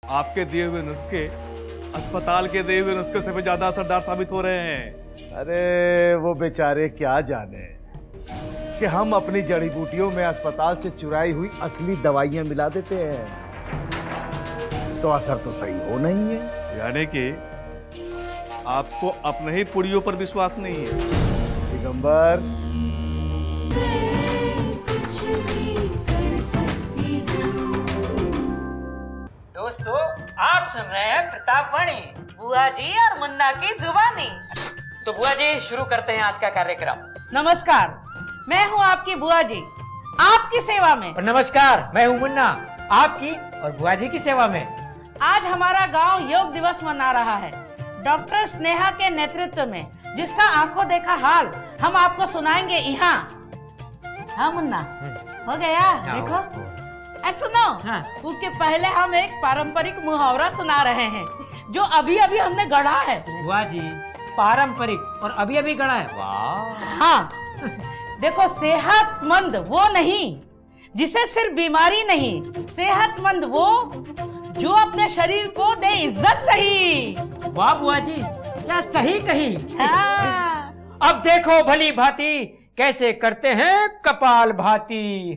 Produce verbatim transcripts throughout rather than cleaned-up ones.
आपके दिए हुए नुस्खे अस्पताल के दिए हुए नुस्खे से भी ज्यादा असरदार साबित हो रहे हैं। अरे वो बेचारे क्या जाने कि हम अपनी जड़ी बूटियों में अस्पताल से चुराई हुई असली दवाइयां मिला देते हैं तो असर तो सही हो नहीं है। यानी कि आपको अपने ही पुड़ियों पर विश्वास नहीं है। दिगंबर, दोस्तों, आप सुन रहे हैं प्रताप वाणी, बुआ जी और मुन्ना की जुबानी। तो बुआ जी, शुरू करते हैं आज का कार्यक्रम। नमस्कार, मैं हूँ आपकी बुआ जी, आपकी सेवा में। और नमस्कार, मैं हूँ मुन्ना, आपकी और बुआ जी की सेवा में। आज हमारा गांव योग दिवस मना रहा है, डॉक्टर स्नेहा के नेतृत्व में, जिसका आंखों देखा हाल हम आपको सुनाएंगे यहाँ। हाँ मुन्ना, हो गया? देखो, ऐ सुनो, हाँ। उसके पहले हम एक पारंपरिक मुहावरा सुना रहे हैं जो अभी अभी हमने गढ़ा है। बुआ जी, पारंपरिक और अभी अभी गढ़ा है? वाह। हाँ, देखो, सेहतमंद वो नहीं जिसे सिर्फ बीमारी नहीं, सेहतमंद वो जो अपने शरीर को दे इज्जत सही। वाह बुआ जी, क्या सही कही। हाँ। अब देखो भली भांति कैसे करते हैं कपाल भाती।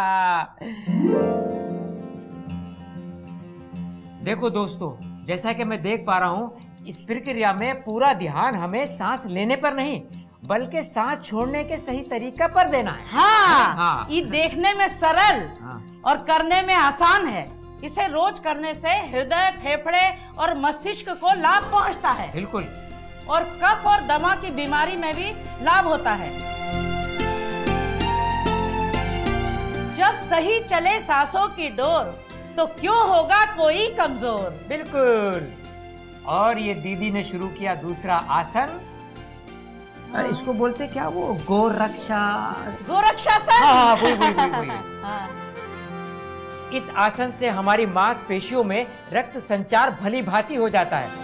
देखो दोस्तों, जैसा कि मैं देख पा रहा हूँ, इस प्रक्रिया में पूरा ध्यान हमें सांस लेने पर नहीं बल्कि सांस छोड़ने के सही तरीका पर देना है। हाँ, हाँ। ये देखने में सरल हाँ। और करने में आसान है। इसे रोज करने से हृदय, फेफड़े और मस्तिष्क को लाभ पहुंचता है। बिल्कुल। और कफ और दमा की बीमारी में भी लाभ होता है। जब सही चले सांसों की डोर तो क्यों होगा कोई कमजोर। बिल्कुल। और ये दीदी ने शुरू किया दूसरा आसन। हाँ। इसको बोलते क्या, वो गोरक्षा गोरक्षासन। हाँ, वही वही वही वही। हाँ। इस आसन से हमारी मांसपेशियों में रक्त संचार भली भांति हो जाता है।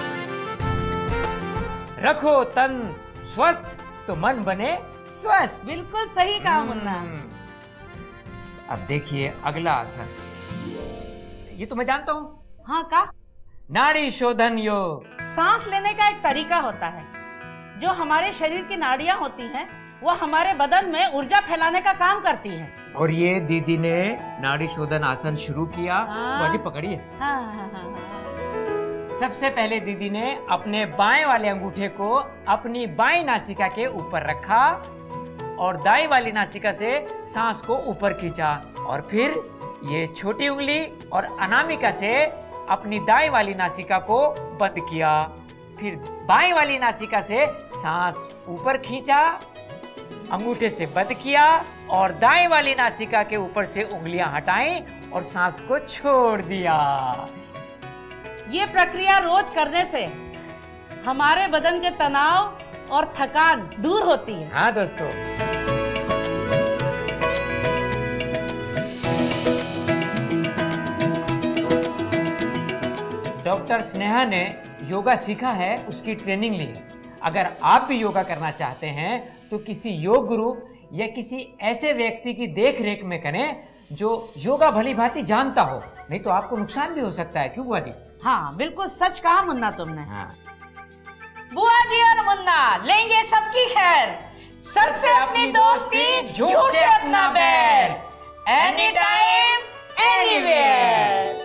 रखो तन स्वस्थ तो मन बने स्वस्थ। बिल्कुल सही कहा मुन्ना। अब देखिए अगला आसन, ये तो मैं जानता हूँ। हाँ, का नाड़ी शोधन योग। सांस लेने का एक तरीका होता है। जो हमारे शरीर की नाड़ियाँ होती हैं, वो हमारे बदन में ऊर्जा फैलाने का काम करती हैं। और ये दीदी ने नाड़ी शोधन आसन शुरू किया। हाँ। बाजी पकड़िए। हाँ, हाँ, हाँ, हाँ। सबसे पहले दीदी ने अपने बाएं वाले अंगूठे को अपनी बाईं नासिका के ऊपर रखा और दाईं वाली नासिका से सांस को ऊपर खींचा और फिर ये छोटी उंगली और अनामिका से अपनी दाईं वाली नासिका को बंद किया। फिर बाईं वाली नासिका से सांस ऊपर खींचा, अंगूठे से बंद किया और दाईं वाली नासिका के ऊपर से उंगलियां हटाई और सांस को छोड़ दिया। ये प्रक्रिया रोज करने से हमारे बदन के तनाव और थकान दूर होती है। हाँ दोस्तों। डॉक्टर स्नेहा ने योगा सीखा है, उसकी ट्रेनिंग ली है। अगर आप भी योगा करना चाहते हैं तो किसी योग गुरु या किसी ऐसे व्यक्ति की देख रेख में करें जो योगा भली भांति जानता हो, नहीं तो आपको नुकसान भी हो सकता है। क्यों बुआ जी? हाँ, बिल्कुल सच कहा मुन्ना तुमने। हाँ। बुआ जी और मुन्ना लेंगे सबकी खैर, सच से अपनी दोस्ती, झूठ से अपना बैर, एनी टाइम एनीवेयर।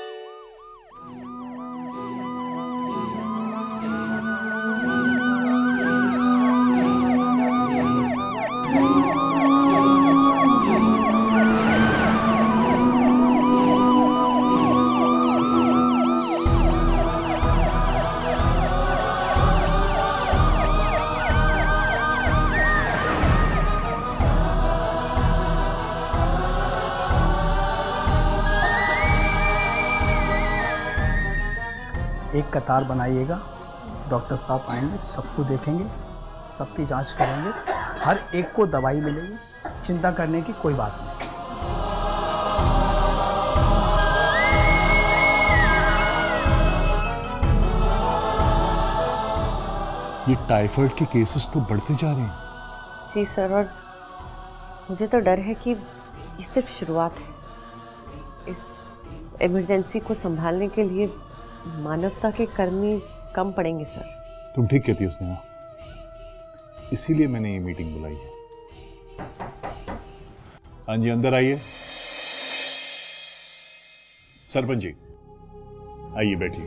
एक कतार बनाइएगा, डॉक्टर साहब आएंगे, सबको देखेंगे, सबकी जांच करेंगे, हर एक को दवाई मिलेगी, चिंता करने की कोई बात नहीं। ये टाइफाइड के केसेस तो बढ़ते जा रहे हैं। जी सर, और मुझे तो डर है कि ये सिर्फ शुरुआत है। इस इमरजेंसी को संभालने के लिए मानवता के कर्मी कम पड़ेंगे सर। तुम ठीक कहती हो स्नेहा, इसीलिए मैंने ये मीटिंग बुलाई है। हाँ जी, अंदर आइए। सरपंच जी आइए, बैठिए।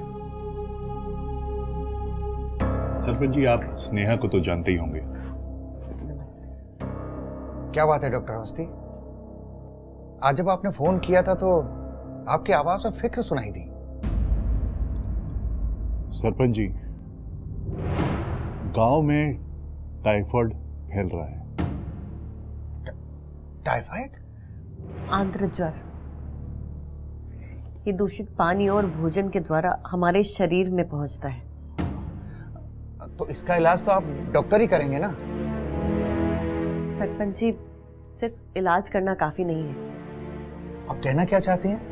सरपंच जी, आप स्नेहा को तो जानते ही होंगे। क्या बात है डॉक्टर अवस्थी, आज जब आपने फोन किया था तो आपकी आवाज में फिक्र सुनाई दी। सरपंच जी, गांव में टाइफाइड फैल रहा है। टाइफाइड? आंद्र ज्वर। ये दूषित पानी और भोजन के द्वारा हमारे शरीर में पहुंचता है। तो इसका इलाज तो आप डॉक्टर ही करेंगे ना? सरपंच जी, सिर्फ इलाज करना काफी नहीं है। आप कहना क्या चाहती हैं?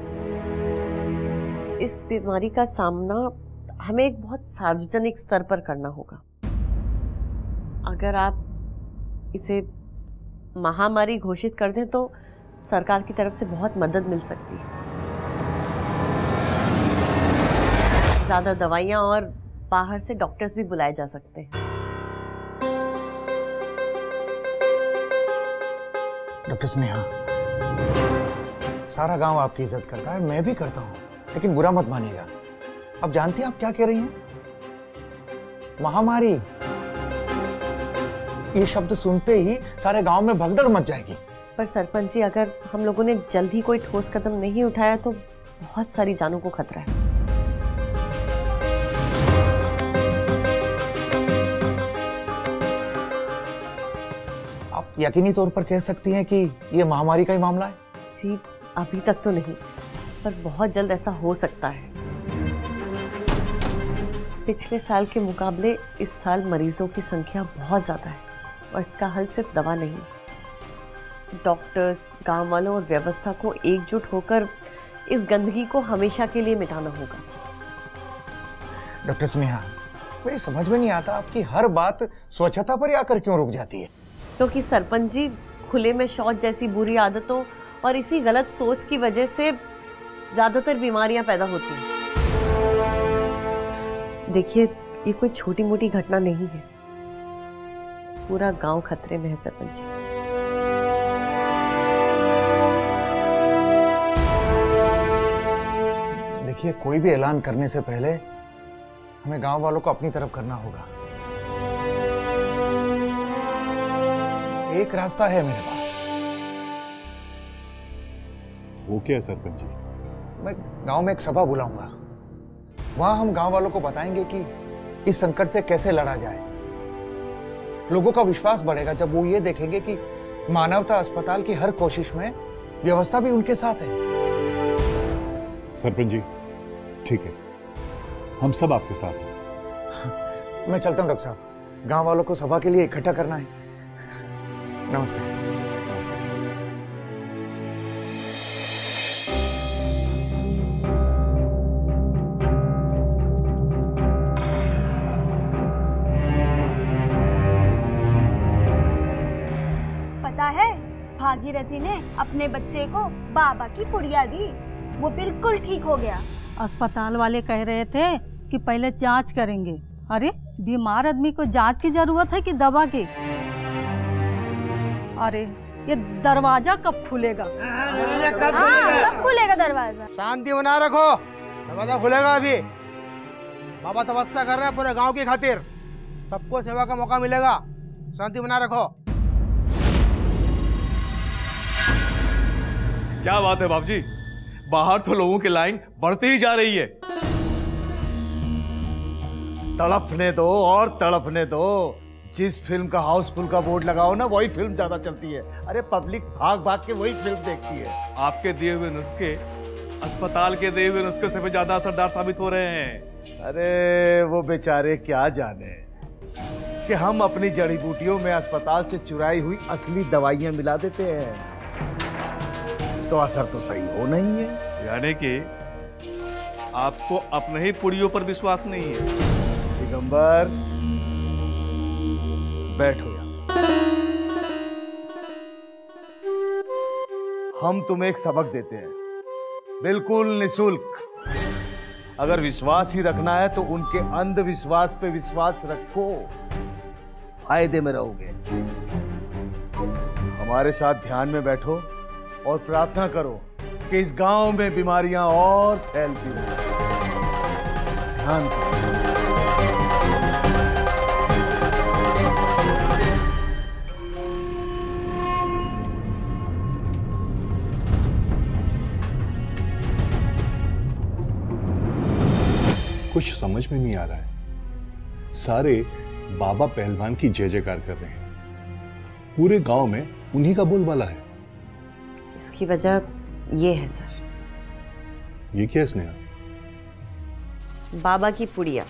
इस बीमारी का सामना हमें एक बहुत सार्वजनिक स्तर पर करना होगा। अगर आप इसे महामारी घोषित कर दें तो सरकार की तरफ से बहुत मदद मिल सकती है। ज्यादा दवाइयां और बाहर से डॉक्टर्स भी बुलाए जा सकते हैं। डॉक्टर स्नेहा, सारा गांव आपकी इज्जत करता है, मैं भी करता हूं, लेकिन बुरा मत मानिएगा। अब जानती हैं आप क्या कह रही हैं? महामारी, ये शब्द सुनते ही सारे गांव में भगदड़ मच जाएगी। पर सरपंच जी, अगर हम लोगों ने जल्द ही कोई ठोस कदम नहीं उठाया तो बहुत सारी जानों को खतरा है। आप यकीनी तौर पर कह सकती हैं कि ये महामारी का ही मामला है? जी, अभी तक तो नहीं, पर बहुत जल्द ऐसा हो सकता है। पिछले साल के मुकाबले इस साल मरीजों की संख्या बहुत ज्यादा है और इसका हल सिर्फ दवा नहीं। डॉक्टर्स, गांव वालों और व्यवस्था को एकजुट होकर इस गंदगी को हमेशा के लिए मिटाना होगा। डॉक्टर स्नेहा, मेरी समझ में नहीं आता आपकी हर बात स्वच्छता पर आकर क्यों रुक जाती है? क्योंकि तो सरपंच जी, खुले में शौच जैसी बुरी आदतों और इसी गलत सोच की वजह से ज्यादातर बीमारियां पैदा होती हैं। देखिए, ये कोई छोटी मोटी घटना नहीं है, पूरा गांव खतरे में है सरपंच जी। देखिए, कोई भी ऐलान करने से पहले हमें गांव वालों को अपनी तरफ करना होगा। एक रास्ता है मेरे पास। वो क्या है सरपंच जी? मैं गांव में एक सभा बुलाऊंगा, वहां हम गांव वालों को बताएंगे कि इस संकट से कैसे लड़ा जाए। लोगों का विश्वास बढ़ेगा जब वो ये देखेंगे कि मानवता अस्पताल की हर कोशिश में व्यवस्था भी उनके साथ है। सरपंच जी, ठीक है, हम सब आपके साथ हैं। मैं चलता हूं डॉक्टर साहब, गांव वालों को सभा के लिए इकट्ठा करना है। नमस्ते। नमस्ते। पता है, भागीरथी ने अपने बच्चे को बाबा की पुड़िया दी, वो बिल्कुल ठीक हो गया। अस्पताल वाले कह रहे थे कि पहले जांच करेंगे। अरे, बीमार आदमी को जांच की जरूरत है कि दवा की? अरे, ये दरवाजा कब खुलेगा? हाँ, कब खुलेगा दरवाजा? शांति बना रखो, दरवाजा खुलेगा अभी। बाबा तपस्या कर रहे हैं पूरे गांव की खातिर, सबको सेवा का मौका मिलेगा। शांति बना रखो। क्या बात है बाबूजी, बाहर तो लोगों की लाइन बढ़ती ही जा रही है। तड़पने दो और तड़पने दो। जिस फिल्म का हाउसफुल का बोर्ड लगाओ ना, वही फिल्म ज्यादा चलती है। अरे, पब्लिक भाग भाग के वही फिल्म देखती है। आपके दिए हुए नुस्खे अस्पताल के दिए हुए नुस्खे से भी ज्यादा असरदार साबित हो रहे हैं। अरे, वो बेचारे क्या जाने कि हम अपनी जड़ी बूटियों में अस्पताल से चुराई हुई असली दवाइयां मिला देते हैं, तो असर तो सही हो नहीं है। यानी कि आपको अपने ही पुड़ियों पर विश्वास नहीं है। दिगंबर, बैठो यहाँ। हम तुम्हें एक सबक देते हैं। बिल्कुल निशुल्क। अगर विश्वास ही रखना है तो उनके अंधविश्वास पे विश्वास रखो, फायदे में रहोगे। हमारे साथ ध्यान में बैठो और प्रार्थना करो कि इस गांव में बीमारियां और फैलती रहें। ध्यान करो। कुछ समझ में नहीं आ रहा है। सारे बाबा पहलवान की जय जयकार कर रहे हैं, पूरे गांव में उन्हीं का बोलबाला है। इसकी वजह ये है सर। ये क्या है स्नेहा? बाबा की पुड़िया।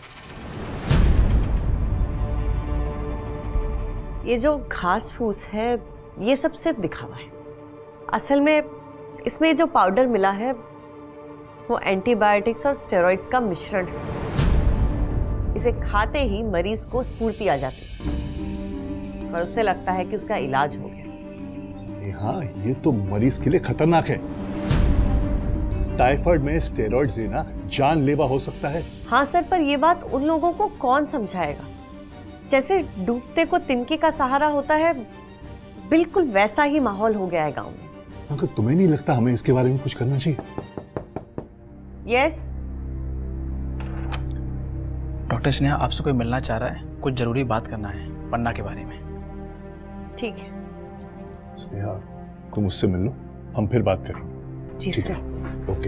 ये जो घास फूस है ये सब सिर्फ दिखावा है। असल में इसमें जो पाउडर मिला है वो एंटीबायोटिक्स और स्टेरॉइड्स का मिश्रण है। इसे खाते ही मरीज को स्फूर्ति आ जाती है और उससे लगता है कि उसका इलाज हो गया। स्नेहा, ये तो मरीज के लिए खतरनाक है। टाइफाइड में स्टेरॉइड्स लेना जानलेवा हो सकता है। हाँ सर, पर ये बात उन लोगों को कौन समझाएगा? जैसे डूबते को तिनके का सहारा होता है, बिल्कुल वैसा ही माहौल हो गया है गांव में। अगर तुम्हें नहीं लगता हमें इसके बारे में कुछ करना चाहिए? यस। डॉक्टर स्नेहा आपसे कोई मिलना चाह रहा है, कुछ जरूरी बात करना है पन्ना के बारे में। ठीक है। स्नेहा, तुम उससे मिल लो, हम फिर बात करेंगे। जी सर। ओके।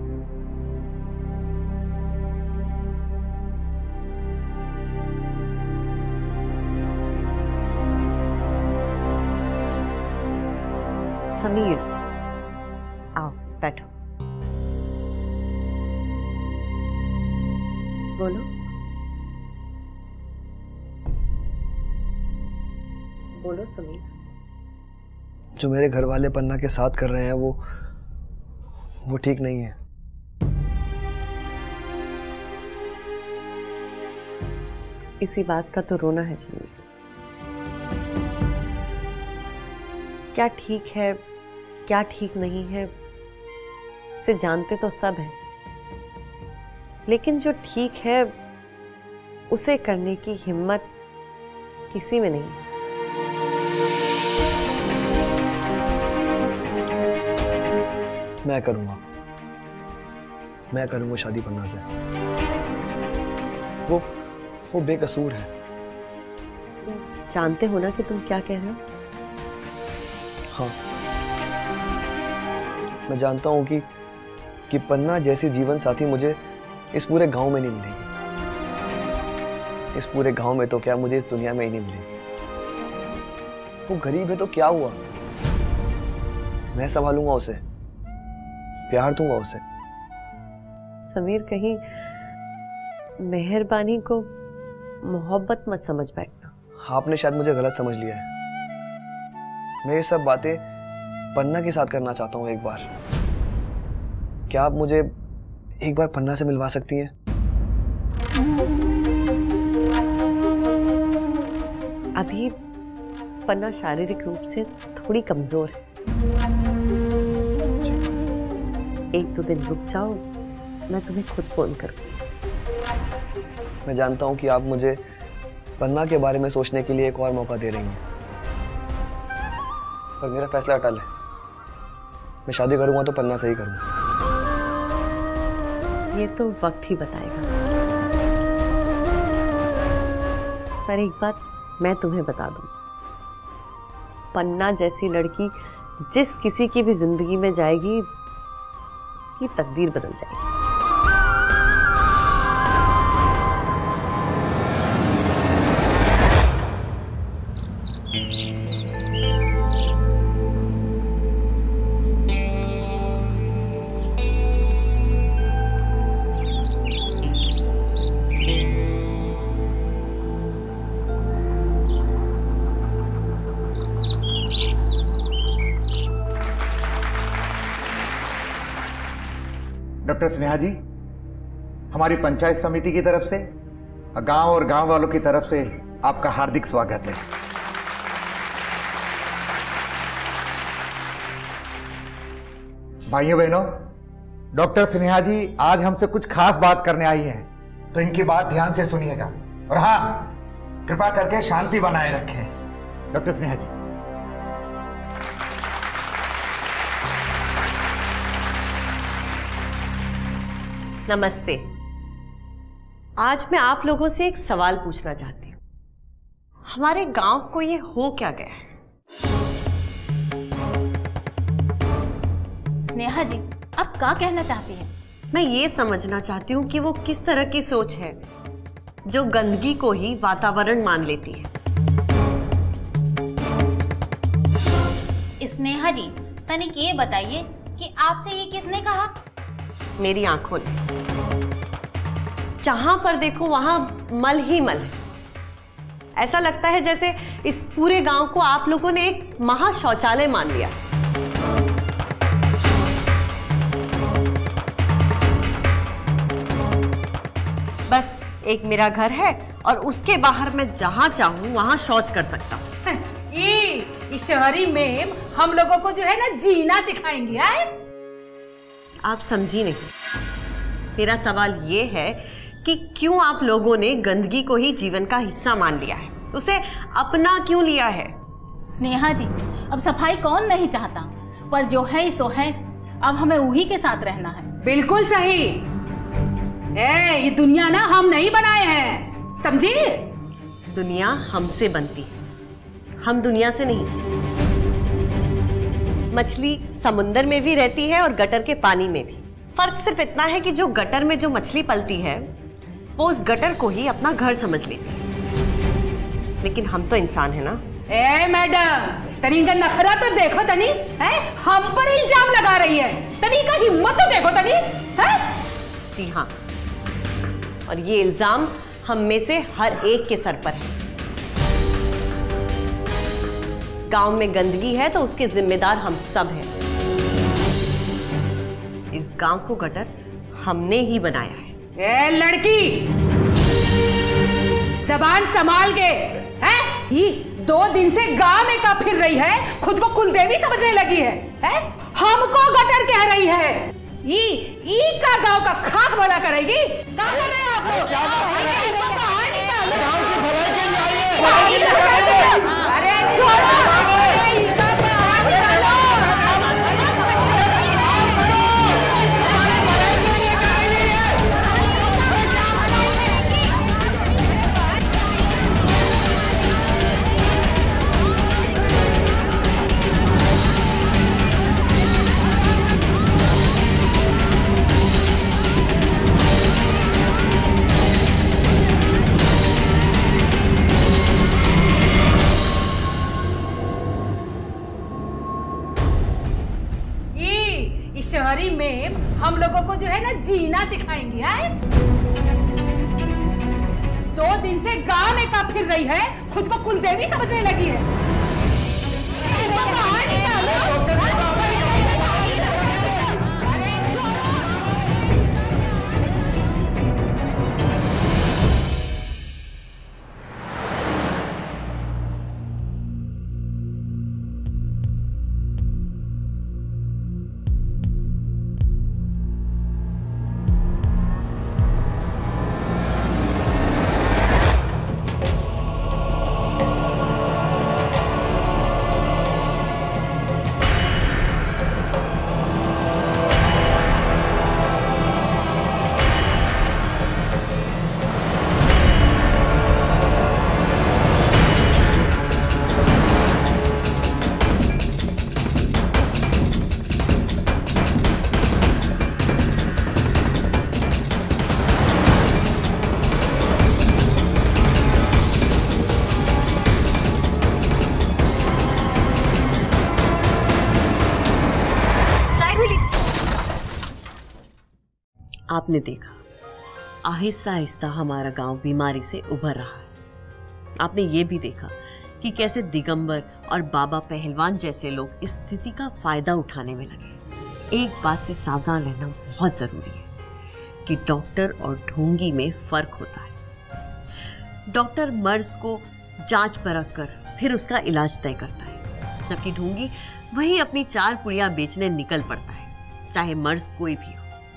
समीर, आओ बैठो। बोलो। बोलो समीर। जो मेरे घर वाले पन्ना के साथ कर रहे हैं वो वो ठीक नहीं है। इसी बात का तो रोना है समीर। क्या ठीक है क्या ठीक नहीं है इसे जानते तो सब हैं, लेकिन जो ठीक है उसे करने की हिम्मत किसी में नहीं। मैं करूंगा मैं करूंगा शादी पन्ना से। वो वो बेकसूर है। तुम जानते हो ना कि तुम क्या कह रहे हो? हाँ, मैं जानता हूं कि कि पन्ना जैसी जीवन साथी मुझे इस पूरे गांव में नहीं मिलेगी। इस पूरे गांव में तो क्या, मुझे इस दुनिया में ही नहीं मिलेगी। वो गरीब है तो क्या हुआ, मैं संभालूंगा उसे, प्यार दूंगा उसे। समीर, कहीं मेहरबानी को मोहब्बत मत समझ बैठना। आपने शायद मुझे गलत समझ लिया है। मैं ये सब बातें पन्ना के साथ करना चाहता हूँ एक बार। क्या आप मुझे एक बार पन्ना से मिलवा सकती हैं? अभी पन्ना शारीरिक रूप से थोड़ी कमजोर है। एक दो दिन रुक जाओ, मैं तुम्हें खुद फोन करूँ। मैं जानता हूँ कि आप मुझे पन्ना के बारे में सोचने के लिए एक और मौका दे रही हैं, पर मेरा फैसला अटल है। मैं शादी करूंगा तो पन्ना से ही करूंगा। ये तो वक्त ही बताएगा, पर एक बात मैं तुम्हें बता दूं, पन्ना जैसी लड़की जिस किसी की भी जिंदगी में जाएगी उसकी तकदीर बदल जाएगी। डॉक्टर स्नेहा जी, हमारी पंचायत समिति की तरफ से, गांव और गांव वालों की तरफ से आपका हार्दिक स्वागत है। भाइयों बहनों, डॉक्टर स्नेहा जी आज हमसे कुछ खास बात करने आई हैं, तो इनकी बात ध्यान से सुनिएगा और हाँ, कृपा करके शांति बनाए रखें। डॉक्टर स्नेहा जी। नमस्ते। आज मैं आप लोगों से एक सवाल पूछना चाहती हूँ। हमारे गांव को ये हो क्या गया है? स्नेहा जी, आप क्या कहना चाहती हैं? मैं ये समझना चाहती हूँ कि वो किस तरह की सोच है जो गंदगी को ही वातावरण मान लेती है। स्नेहा जी, तनिक ये बताइए कि आपसे ये किसने कहा? मेरी आंखों ने। जहां पर देखो वहां मल ही मल है। ऐसा लगता है जैसे इस पूरे गांव को आप लोगों ने एक महा शौचालय मान लिया। बस एक मेरा घर है और उसके बाहर मैं जहां चाहूं वहां शौच कर सकता हूं। इस शहरी में हम लोगों को जो है ना जीना सिखाएंगी। है आप समझी नहीं। मेरा सवाल ये है कि क्यों आप लोगों ने गंदगी को ही जीवन का हिस्सा मान लिया है, उसे अपना क्यों लिया है? स्नेहा जी, अब सफाई कौन नहीं चाहता, पर जो है सो है। अब हमें उही के साथ रहना है। बिल्कुल सही। ए, ये दुनिया ना हम नहीं बनाए हैं, समझी? दुनिया हमसे बनती है, हम दुनिया से नहीं। मछली समुंदर में भी रहती है और गटर के पानी में भी। फर्क सिर्फ इतना है कि जो गटर में जो मछली पलती है वो उस गटर को ही अपना घर समझ लेती है, लेकिन हम तो इंसान है ना। ए मैडम, तनी का नखरा तो देखो तनी, है हम पर इल्जाम लगा रही है। तनी का हिम्मत तो देखो तनी, है? जी हाँ, और ये इल्जाम हम में से हर एक के सर पर है। गांव में गंदगी है तो उसके जिम्मेदार हम सब हैं। इस गांव को गटर हमने ही बनाया है। ए लड़की, जबान संभाल के, हैं? ये दो दिन से गांव में का फिर रही है, खुद को कुलदेवी समझने लगी है, हैं? हमको गटर कह रही है। ई ई का गांव का खाक भला करेगी? क्या कर रहे हैं आप लोग? अरे छोड़ो, शहरी में हम लोगों को जो है ना जीना सिखाएंगी। है दो दिन से गांव में का फिर रही है, खुद को कुलदेवी समझने लगी है। आपने देखा आहिस्ता आहिस्ता हमारा गांव बीमारी से उभर रहा है। आपने ये भी देखा कि कैसे दिगंबर और बाबा पहलवान जैसे लोग इस स्थिति का फायदा उठाने में लगे। एक बात से सावधान रहना बहुत जरूरी है कि डॉक्टर और ढोंगी में फर्क होता है। डॉक्टर मर्ज को जांच परख कर फिर उसका इलाज तय करता है, जबकि ढोंगी वही अपनी चार पुड़िया बेचने निकल पड़ता है, चाहे मर्ज कोई भी हो।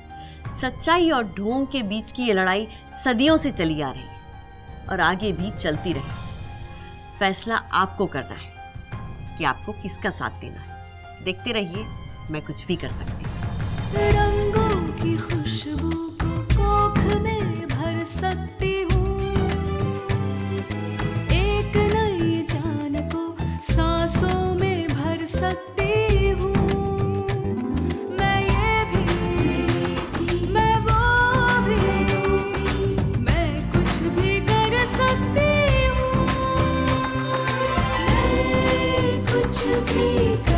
सच्चाई और ढोंग के बीच की ये लड़ाई सदियों से चली आ रही है और आगे भी चलती रहे। फैसला आपको करना है कि आपको किसका साथ देना है। देखते रहिए, मैं कुछ भी कर सकती हूँ। रंगों की खुशबू को कोख में भर सकती हूँ, एक नई जान को सांसों में भर सकती हूँ। मैं ये भी, मैं वो भी, मैं कुछ भी कर सकती हूँ, मैं कुछ भी